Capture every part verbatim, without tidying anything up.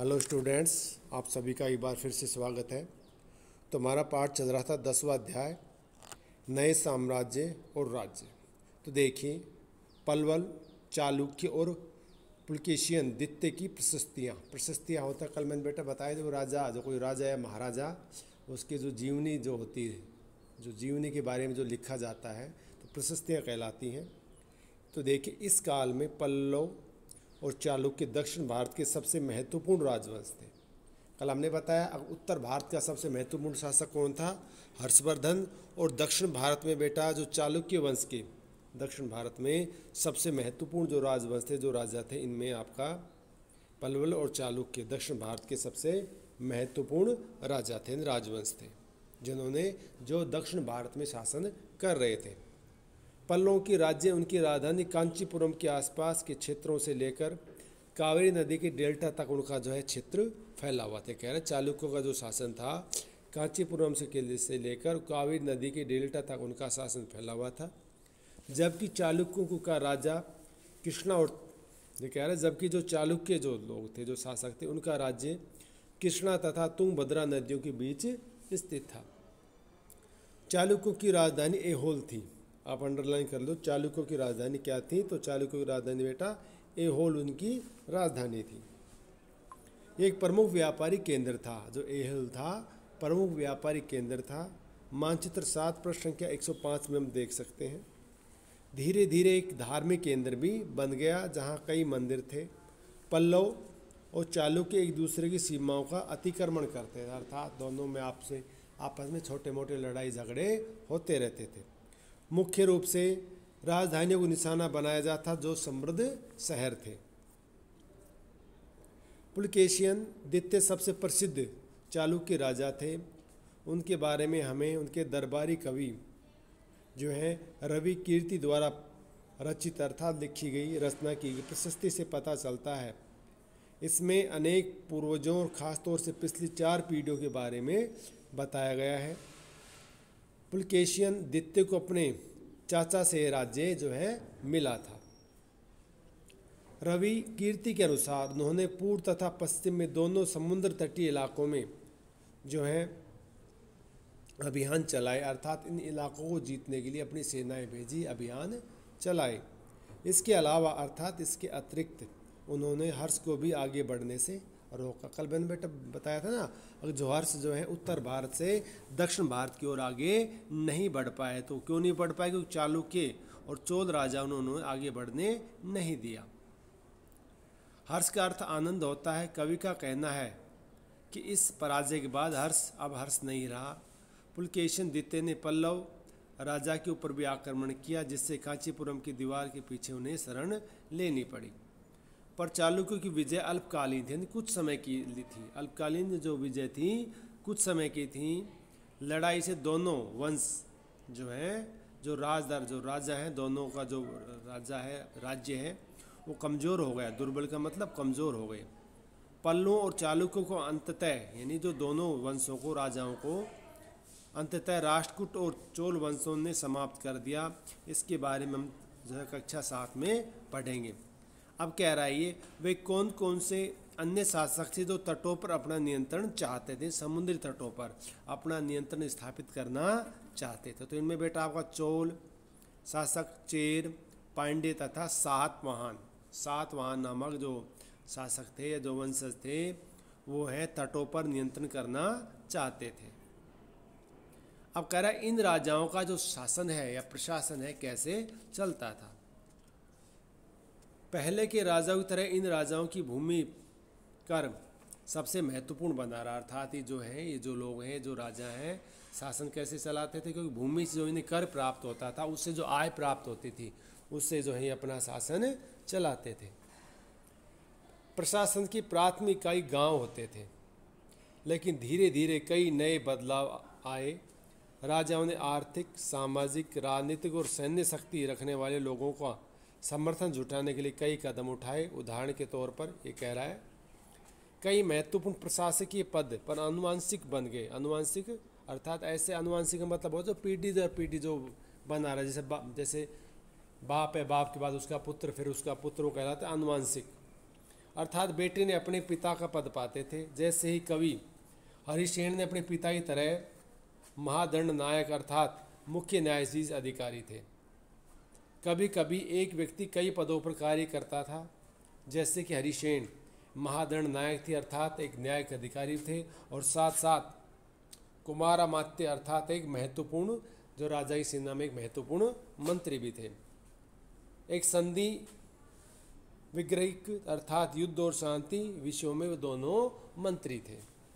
Hello students, आप सभी का एक बार फिर से स्वागत है। तो हमारा पाठ चल रहा था दसवां अध्याय नए साम्राज्य और राज्य। तो देखिए, पल्लव, चालुक्य और पुलकेशियन द्वितीय की प्रशस्तियाँ प्रशस्तियाँ होता है। कल मैंने बेटा बताया, जो राजा जो कोई राजा या महाराजा, उसकी जो जीवनी जो होती है, जो जीवनी के बारे में जो लिखा जाता है, तो प्रशस्तियाँ कहलाती हैं। तो देखिए, इस काल में पल्लव और चालुक्य दक्षिण भारत के सबसे महत्वपूर्ण राजवंश थे। कल हमने बताया उत्तर भारत का सबसे महत्वपूर्ण शासक कौन था, हर्षवर्धन। और दक्षिण भारत में बेटा जो चालुक्य वंश के दक्षिण भारत में सबसे महत्वपूर्ण जो राजवंश थे, जो राजा थे, इनमें आपका पल्लव और चालुक्य दक्षिण भारत के सबसे महत्वपूर्ण राजा थे, राजवंश थे, जिन्होंने जो दक्षिण भारत में शासन कर रहे थे। पल्लवों की राज्य उनकी राजधानी कांचीपुरम के आसपास के क्षेत्रों से लेकर कावेरी नदी के डेल्टा तक उनका जो है क्षेत्र फैला हुआ था। कह रहे चालुक्यों का जो शासन था, कांचीपुरम से के से लेकर कावेरी नदी के डेल्टा तक उनका शासन फैला हुआ था। जबकि चालुक्यों का राजा कृष्णा और ये कह रहे जबकि जो चालुक्य जो लोग थे, जो शासक थे, उनका राज्य कृष्णा तथा तुंगभद्रा नदियों के बीच स्थित था। चालुक्यों की राजधानी ऐहोल थी। आप अंडरलाइन कर लो, चालुक्यों की राजधानी क्या थी। तो चालुक्यों की राजधानी बेटा ऐहोल उनकी राजधानी थी। ये एक प्रमुख व्यापारी केंद्र था। जो ऐहोल था प्रमुख व्यापारी केंद्र था। मानचित्र सात पृष्ठ संख्या एक सौ पाँच में हम देख सकते हैं। धीरे धीरे एक धार्मिक केंद्र भी बन गया, जहाँ कई मंदिर थे। पल्लव और चालुक्य एक दूसरे की सीमाओं का अतिक्रमण करते थे, अर्थात दोनों में आपसे आपस में छोटे मोटे लड़ाई झगड़े होते रहते थे। मुख्य रूप से राजधानियों को निशाना बनाया जाता, जो समृद्ध शहर थे। पुलकेशियन द्वितीय सबसे प्रसिद्ध चालुक्य राजा थे। उनके बारे में हमें उनके दरबारी कवि जो हैं रवि कीर्ति द्वारा रचित अर्थात लिखी गई रचना की गई प्रशस्ति से पता चलता है। इसमें अनेक पूर्वजों और खासतौर से पिछली चार पीढ़ियों के बारे में बताया गया है। पुलकेशियन द्वितीय को अपने चाचा से राज्य जो है मिला था। रवि कीर्ति के अनुसार उन्होंने पूर्व तथा पश्चिम में दोनों समुद्र तटीय इलाकों में जो है अभियान चलाए, अर्थात इन इलाकों को जीतने के लिए अपनी सेनाएं भेजी, अभियान चलाए। इसके अलावा अर्थात इसके अतिरिक्त उन्होंने हर्ष को भी आगे बढ़ने से रोका। कल मैंने बेटा बताया था ना, अगर जो हर्ष जो है उत्तर भारत से दक्षिण भारत की ओर आगे नहीं बढ़ पाए। तो क्यों नहीं बढ़ पाए? क्योंकि चालुक्य और चोल राजा उन्होंने आगे बढ़ने नहीं दिया। हर्ष का अर्थ आनंद होता है। कवि का कहना है कि इस पराजय के बाद हर्ष अब हर्ष नहीं रहा। पुलकेशिन द्वितीय ने पल्लव राजा के ऊपर भी आक्रमण किया, जिससे कांचीपुरम की दीवार के पीछे उन्हें शरण लेनी पड़ी। पर चालुक्यों की विजय अल्पकालीन थी, कुछ समय की थी। अल्पकालीन जो विजय थी कुछ समय की थी। लड़ाई से दोनों वंश जो है, जो राजदार जो राजा हैं, दोनों का जो राजा है राज्य है, वो कमज़ोर हो गया। दुर्बल का मतलब कमज़ोर हो गए। पल्लवों और चालुक्यों को अंततः, यानी जो दोनों वंशों को, राजाओं को अंततः राष्ट्रकूट और चोल वंशों ने समाप्त कर दिया। इसके बारे में हम जो है कक्षा सात में पढ़ेंगे। अब कह रहा है ये वे कौन कौन से अन्य शासक थे जो तटों पर अपना नियंत्रण चाहते थे, समुद्री तटों पर अपना नियंत्रण स्थापित करना चाहते थे। तो इनमें बेटा आपका चोल शासक, चेर, पांड्य तथा सातवाहन सातवाहन नामक जो शासक थे या जो वंशज थे, वो हैं तटों पर नियंत्रण करना चाहते थे। अब कह रहा है इन राजाओं का जो शासन है या प्रशासन है कैसे चलता था। पहले के राजाओं की तरह इन राजाओं की भूमि कर सबसे महत्वपूर्ण बना रहा, अर्थात ये जो है ये जो लोग हैं, जो राजा हैं, शासन कैसे चलाते थे? क्योंकि भूमि से जो इन्हें कर प्राप्त होता था, उससे जो आय प्राप्त होती थी, उससे जो है अपना शासन चलाते थे। प्रशासन की प्राथमिक इकाई गांव होते थे, लेकिन धीरे धीरे कई नए बदलाव आए। राजाओं ने आर्थिक, सामाजिक, राजनीतिक और सैन्य शक्ति रखने वाले लोगों का समर्थन जुटाने के लिए कई कदम उठाए। उदाहरण के तौर पर ये कह रहा है कई महत्वपूर्ण प्रशासकीय पद पर आनुवंशिक बन गए। आनुवंशिक अर्थात ऐसे आनुवंशिक का मतलब हो जो पीढ़ी दर पीढ़ी जो बना रहा है, जैसे बा, जैसे बाप है, बाप के बाद उसका पुत्र, फिर उसका पुत्र, वो कहलाता है आनुवंशिक। अर्थात बेटे ने अपने पिता का पद पाते थे। जैसे ही कवि हरिसेन ने अपने पिता की तरह महादंड नायक अर्थात मुख्य न्यायाधीश अधिकारी थे। कभी कभी एक व्यक्ति कई पदों पर कार्य करता था, जैसे कि हरिसेन महादंड नायक थे अर्थात एक न्यायिक अधिकारी थे, और साथ साथ कुमारामात्य अर्थात एक महत्वपूर्ण जो राजा की सेना में एक महत्वपूर्ण मंत्री भी थे। एक संधि विग्रहिक अर्थात युद्ध और शांति विषयों में वे दोनों मंत्री थे।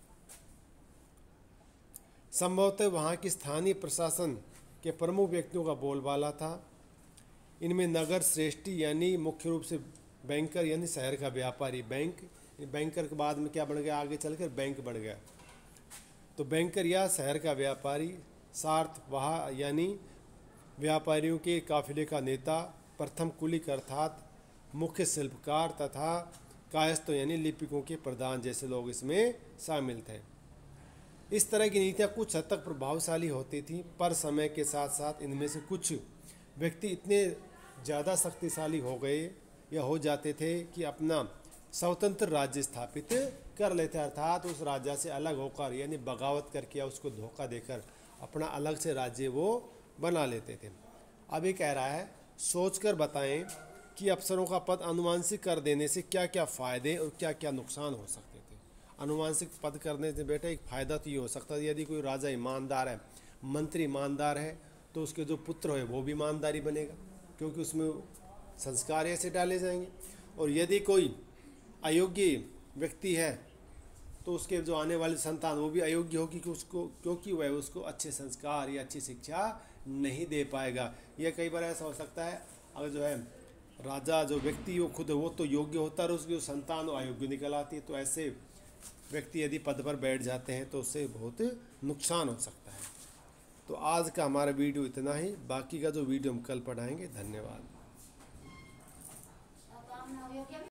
संभवतः वहाँ की स्थानीय प्रशासन के प्रमुख व्यक्तियों का बोलबाला था। इनमें नगर श्रेष्ठी यानी मुख्य रूप से बैंकर यानी शहर का व्यापारी, बैंक बैंकर के बाद में क्या बन गया, आगे चलकर बैंक बन गया। तो बैंकर या शहर का व्यापारी, सार्थवाह यानी व्यापारियों के काफिले का नेता, प्रथम कुलिक अर्थात मुख्य शिल्पकार तथा कायस्थों यानी लिपिकों के प्रधान जैसे लोग इसमें शामिल थे। इस तरह की नीतियाँ कुछ हद तक प्रभावशाली होती थीं, पर समय के साथ साथ इनमें से कुछ व्यक्ति इतने ज़्यादा शक्तिशाली हो गए या हो जाते थे कि अपना स्वतंत्र राज्य स्थापित कर लेते, अर्थात उस राज्य से अलग होकर यानी बगावत करके या उसको धोखा देकर अपना अलग से राज्य वो बना लेते थे। अब ये कह रहा है, सोचकर बताएं कि अफसरों का पद अनुवांशिक कर देने से क्या क्या फ़ायदे और क्या क्या नुकसान हो सकते थे। अनुवांशिक पद करने से बेटा एक फ़ायदा तो ये हो सकता है, यदि कोई राजा ईमानदार है, मंत्री ईमानदार है, तो उसके जो पुत्र है वो भी ईमानदारी बनेगा, क्योंकि उसमें संस्कार ऐसे डाले जाएंगे। और यदि कोई अयोग्य व्यक्ति है तो उसके जो आने वाली संतान वो भी अयोग्य होगी कि उसको क्योंकि वह उसको अच्छे संस्कार या अच्छी शिक्षा नहीं दे पाएगा। यह कई बार ऐसा हो सकता है, अगर जो है राजा जो व्यक्ति वो खुद वो तो योग्य होता है और उसकी जो संतान वो अयोग्य निकल आती है, तो ऐसे व्यक्ति यदि पद पर बैठ जाते हैं तो उससे बहुत नुकसान हो सकता है। तो आज का हमारा वीडियो इतना ही, बाकी का जो वीडियो हम कल पढ़ाएंगे। धन्यवाद।